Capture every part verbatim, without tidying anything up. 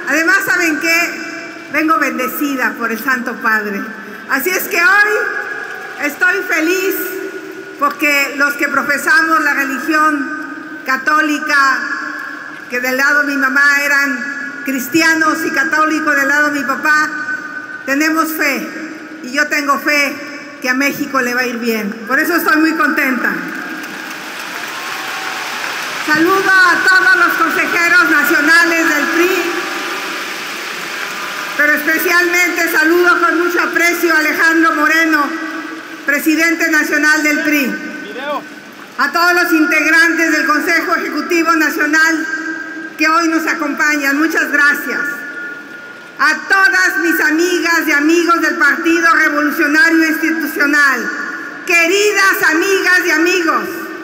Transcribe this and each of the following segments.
Además, ¿saben qué? Vengo bendecida por el Santo Padre. Así es que hoy estoy feliz porque los que profesamos la religión católica, que del lado de mi mamá eran cristianos y católicos del lado de mi papá, tenemos fe. Y yo tengo fe que a México le va a ir bien. Por eso estoy muy contenta. Saludo a todos los consejeros nacionales del P R I, pero especialmente saludo con mucho aprecio a Alejandro Moreno, presidente nacional del P R I. A todos los integrantes del Consejo Ejecutivo Nacional que hoy nos acompañan, muchas gracias. A todas mis amigas y amigos del Partido Revolucionario Institucional, queridas amigas y amigos,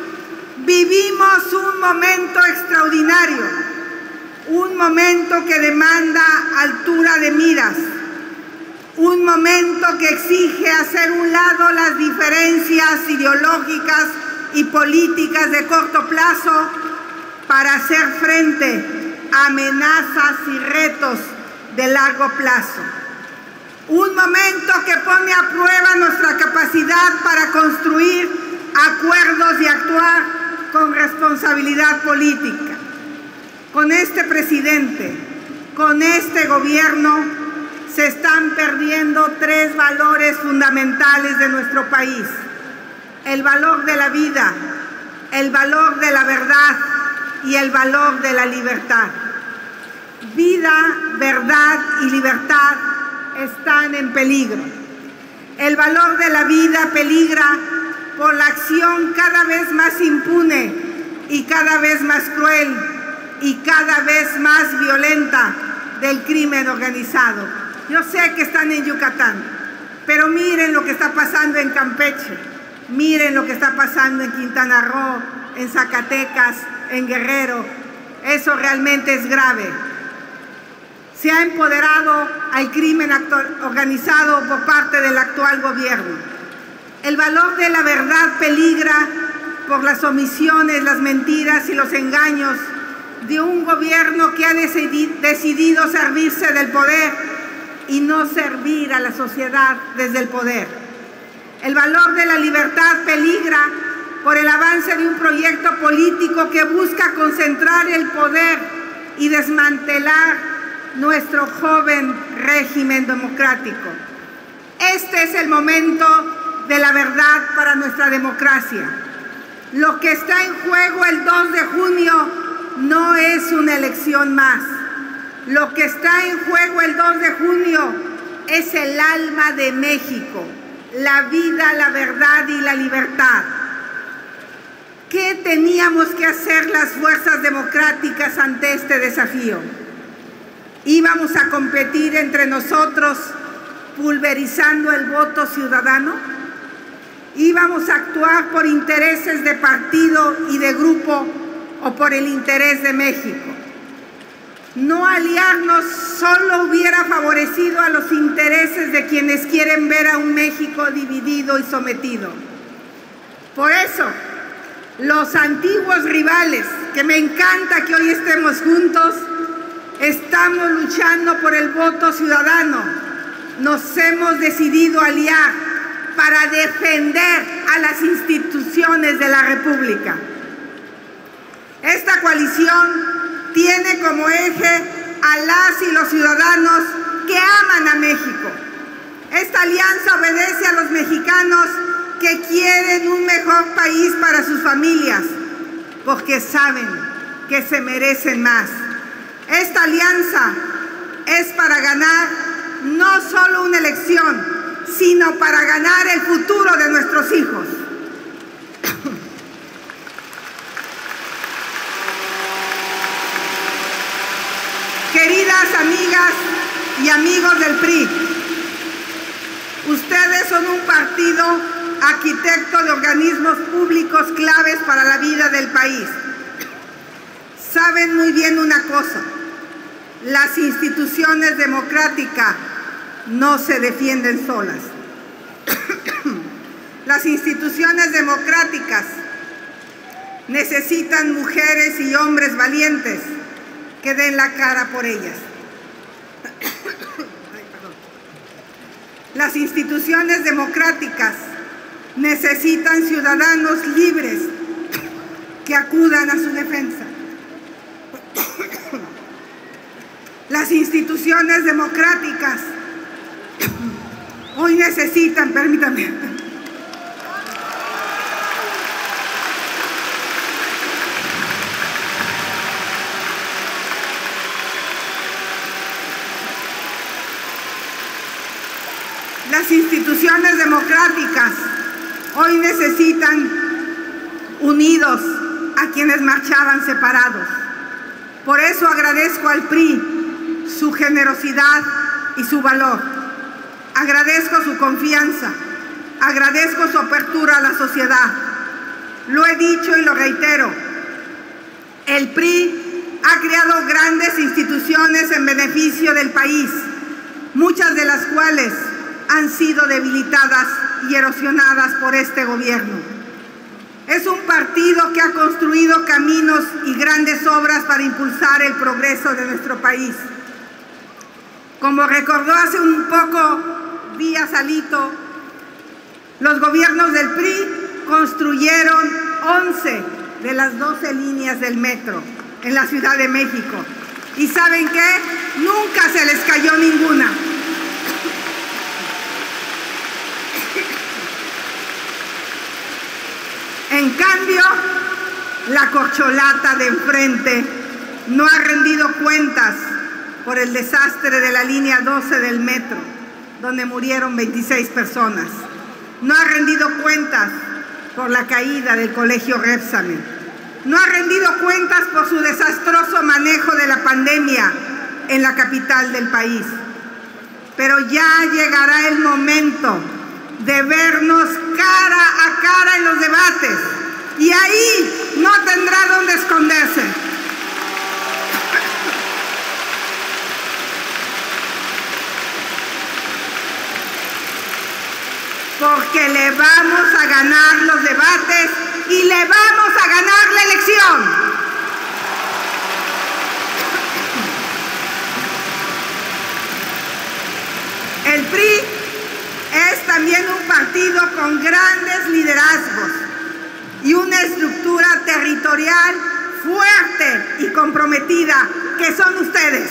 vivimos un momento extraordinario, un momento que demanda altura de miras, un momento que exige hacer un lado las diferencias ideológicas y políticas de corto plazo para hacer frente a amenazas y retos de largo plazo. Un momento que pone a prueba nuestra capacidad para construir acuerdos y actuar con responsabilidad política. Con este presidente, con este gobierno, se están perdiendo tres valores fundamentales de nuestro país: el valor de la vida, el valor de la verdad y el valor de la libertad. Vida, verdad y libertad están en peligro. El valor de la vida peligra por la acción cada vez más impune y cada vez más cruel y cada vez más violenta del crimen organizado. Yo sé que están en Yucatán, pero miren lo que está pasando en Campeche, miren lo que está pasando en Quintana Roo, en Zacatecas, en Guerrero. Eso realmente es grave. Se ha empoderado al crimen organizado por parte del actual gobierno. El valor de la verdad peligra por las omisiones, las mentiras y los engaños de un gobierno que ha decidido servirse del poder y no servir a la sociedad desde el poder. El valor de la libertad peligra por el avance de un proyecto político que busca concentrar el poder y desmantelar nuestro joven régimen democrático. Este es el momento de la verdad para nuestra democracia. Lo que está en juego el dos de junio no es una elección más. Lo que está en juego el dos de junio es el alma de México, la vida, la verdad y la libertad. ¿Qué teníamos que hacer las fuerzas democráticas ante este desafío? ¿Íbamos a competir entre nosotros pulverizando el voto ciudadano? ¿Íbamos a actuar por intereses de partido y de grupo o por el interés de México? No aliarnos solo hubiera favorecido a los intereses de quienes quieren ver a un México dividido y sometido. Por eso, los antiguos rivales, que me encanta que hoy estemos juntos, estamos luchando por el voto ciudadano. Nos hemos decidido aliar para defender a las instituciones de la República. Esta coalición tiene como eje a las y los ciudadanos que aman a México. Esta alianza obedece a los mexicanos que quieren un mejor país para sus familias, porque saben que se merecen más. Esta alianza es para ganar no solo una elección, sino para ganar el futuro de nuestros hijos. Queridas amigas y amigos del P R I, ustedes son un partido arquitecto de organismos públicos claves para la vida del país. Saben muy bien una cosa: las instituciones democráticas no se defienden solas. Las instituciones democráticas necesitan mujeres y hombres valientes que den la cara por ellas. Las instituciones democráticas necesitan ciudadanos libres que acudan a su defensa. Las instituciones democráticas hoy necesitan, permítanme, las instituciones democráticas hoy necesitan unidos a quienes marchaban separados. Por eso agradezco al P R I su generosidad y su valor. Agradezco su confianza. Agradezco su apertura a la sociedad. Lo he dicho y lo reitero. El P R I ha creado grandes instituciones en beneficio del país, muchas de las cuales han sido debilitadas y erosionadas por este gobierno. Es un partido que ha construido caminos y grandes obras para impulsar el progreso de nuestro país. Como recordó hace un poco Díaz Alito, los gobiernos del P R I construyeron once de las doce líneas del metro en la Ciudad de México. ¿Y saben qué? Nunca se les cayó ninguna. En cambio, la corcholata de enfrente no ha rendido cuentas por el desastre de la línea doce del metro, donde murieron veintiséis personas. No ha rendido cuentas por la caída del colegio Repsamen. No ha rendido cuentas por su desastroso manejo de la pandemia en la capital del país. Pero ya llegará el momento de vernos cara a cara en los debates, y ahí no tendrá dónde esconderse. Porque le vamos a ganar los debates y le vamos a ganar la elección. El P R I es también un partido con grandes liderazgos y una estructura territorial fuerte y comprometida, que son ustedes.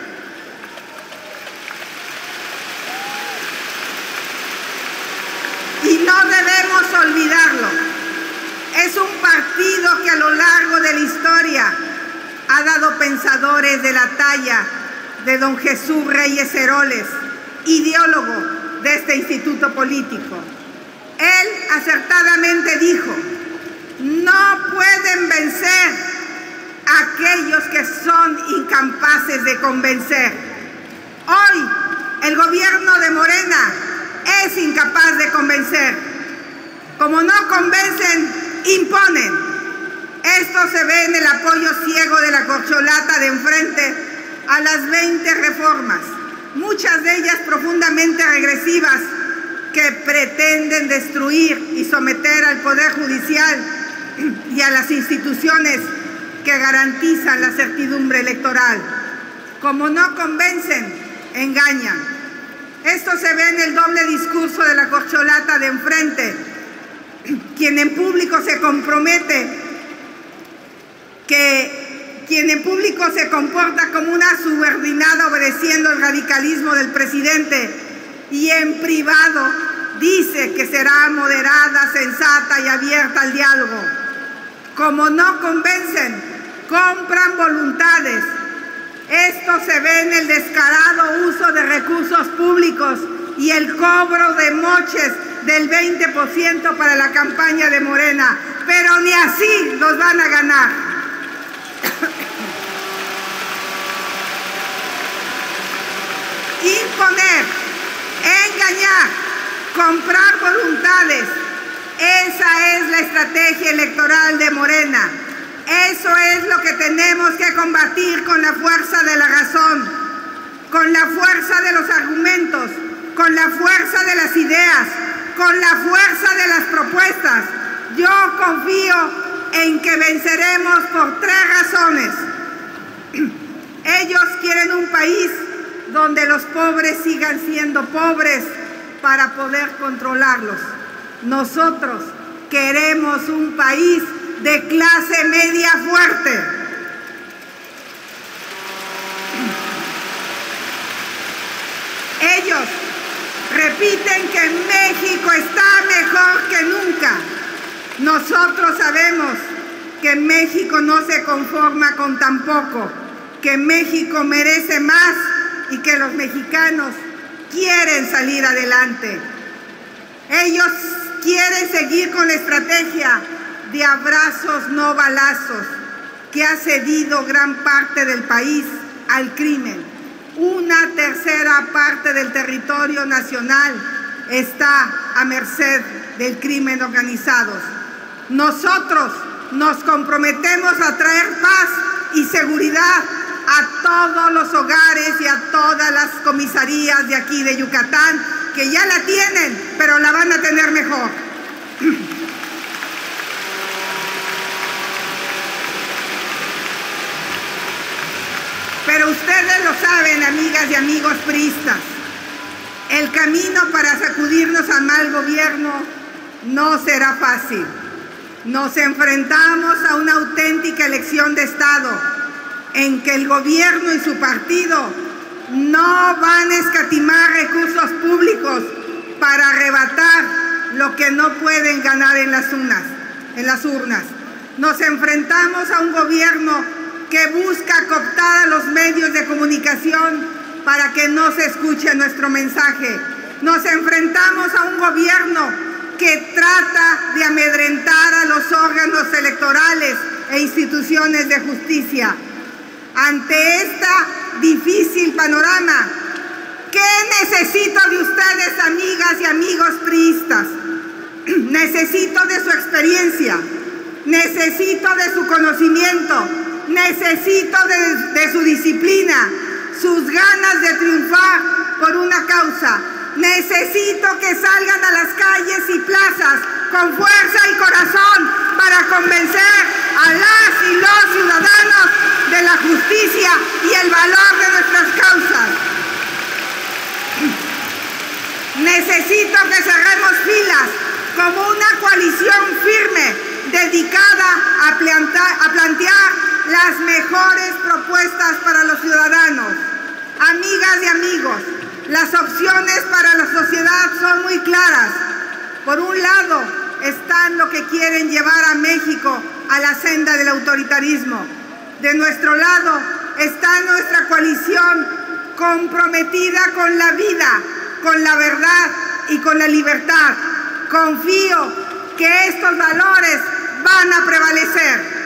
Y no debemos olvidarlo. Es un partido que a lo largo de la historia ha dado pensadores de la talla de don Jesús Reyes Heroles, ideólogo de este instituto político. Él acertadamente dijo: no pueden vencer a aquellos que son incapaces de convencer. Hoy el gobierno de Morena es incapaz de convencer. Como no convencen, imponen. Esto se ve en el apoyo ciego de la corcholata de enfrente a las veinte reformas, muchas de ellas profundamente regresivas, que pretenden destruir y someter al Poder Judicial y a las instituciones que garantizan la certidumbre electoral. Como no convencen, engañan. Esto se ve en el doble discurso de la corcholata de enfrente, quien en público se compromete, que quien en público se comporta como una subordinada obedeciendo el radicalismo del presidente, y en privado dice que será moderada, sensata y abierta al diálogo. Como no convencen, compran voluntades. Esto se ve en el descarado uso de recursos públicos y el cobro de moches del veinte por ciento para la campaña de Morena. Pero ni así los van a ganar. Imponer, engañar, comprar voluntades. Esa es la estrategia electoral de Morena. Eso es lo que tenemos que combatir con la fuerza de la razón, con la fuerza de los argumentos, con la fuerza de las ideas, con la fuerza de las propuestas. Yo confío en que venceremos por tres razones. Ellos quieren un país donde los pobres sigan siendo pobres para poder controlarlos. Nosotros queremos un país de clase media fuerte. Ellos repiten que México está mejor que nunca. Nosotros sabemos que México no se conforma con tan poco, que México merece más y que los mexicanos quieren salir adelante. Ellos quieren seguir con la estrategia de abrazos no balazos que ha cedido gran parte del país al crimen. Una tercera parte del territorio nacional está a merced del crimen organizado. Nosotros nos comprometemos a traer paz y seguridad a todos los hogares y a todas las comisarías de aquí de Yucatán, que ya la tienen, pero la van a tener mejor. Pero ustedes lo saben, amigas y amigos priistas, el camino para sacudirnos al mal gobierno no será fácil. Nos enfrentamos a una auténtica elección de Estado en que el gobierno y su partido no van a escatimar recursos públicos para arrebatar lo que no pueden ganar en las urnas. En las urnas. Nos enfrentamos a un gobierno que busca cooptar a los medios de comunicación para que no se escuche nuestro mensaje. Nos enfrentamos a un gobierno que trata de amedrentar a los órganos electorales e instituciones de justicia. Ante este difícil panorama, ¿qué necesito de ustedes, amigas y amigos priistas? Necesito de su experiencia, necesito de su conocimiento, necesito de, de su disciplina, sus ganas de triunfar por una causa. Necesito que salgan a las calles y plazas con fuerza y corazón para convencer a las y los ciudadanos de la justicia y el valor de nuestras causas. Necesito que cerremos filas como una coalición firme dedicada a plantear, a plantear las mejores propuestas para los ciudadanos. Amigas y amigos, las opciones para la sociedad son muy claras. Por un lado, están los que quieren llevar a México a la senda del autoritarismo. De nuestro lado está nuestra coalición comprometida con la vida, con la verdad y con la libertad. Confío que estos valores van a prevalecer.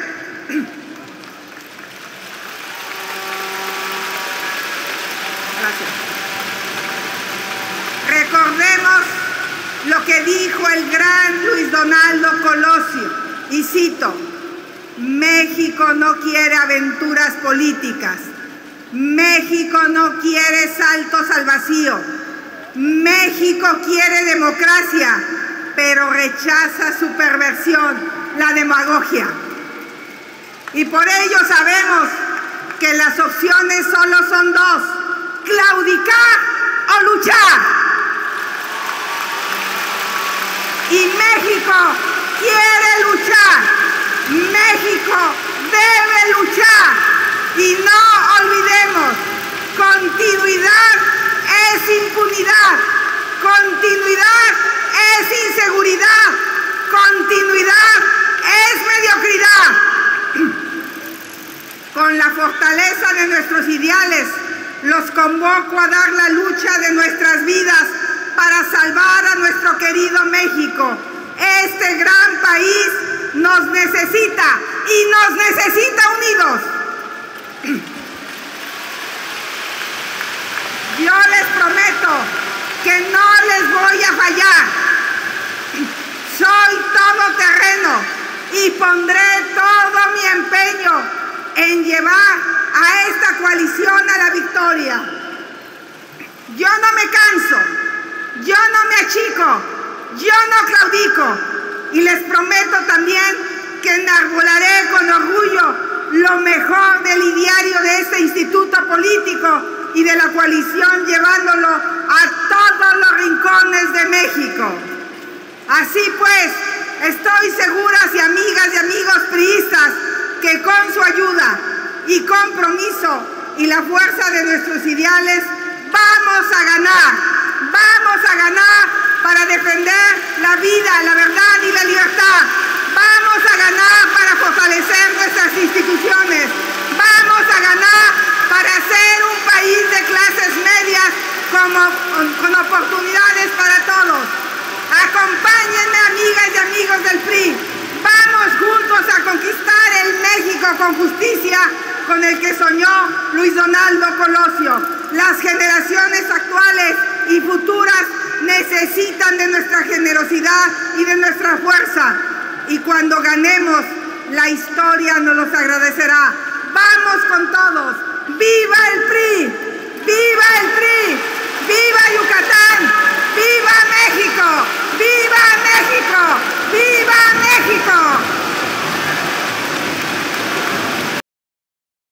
Gracias. Recordemos lo que dijo el gran Luis Donaldo Colosio, y cito: México no quiere aventuras políticas, México no quiere saltos al vacío, México quiere democracia, pero rechaza su perversión, la demagogia. Y por ello sabemos que las opciones solo son dos: claudicar o luchar. Y México quiere luchar, México debe luchar. Y no olvidemos, continuidad es impunidad, continuidad es inseguridad, continuidad es mediocridad. Con la fortaleza de nuestros ideales, los convoco a dar la lucha de nuestras vidas para salvar a nuestro querido México. Este gran país nos necesita y nos necesita unidos. Yo les prometo que no les voy a fallar. Soy todoterreno y pondré todo mi empeño en llevar a esta coalición a la victoria. Yo no me canso, yo no me achico, yo no claudico, y les prometo también que enarbolaré con orgullo lo mejor del ideario de este instituto político y de la coalición compromiso y la fuerza de nuestros ideales, vamos a ganar. Vamos a ganar para defender la vida, la verdad y la libertad. Vamos a ganar para fortalecer nuestras instituciones. Vamos a ganar para ser un país de clases medias como, con oportunidades para todos. Acompáñenme, amigas y amigos del P R I. Vamos juntos a conquistar el México con justicia con el que soñó Luis Donaldo Colosio. Las generaciones actuales y futuras necesitan de nuestra generosidad y de nuestra fuerza. Y cuando ganemos, la historia nos los agradecerá. ¡Vamos con todo!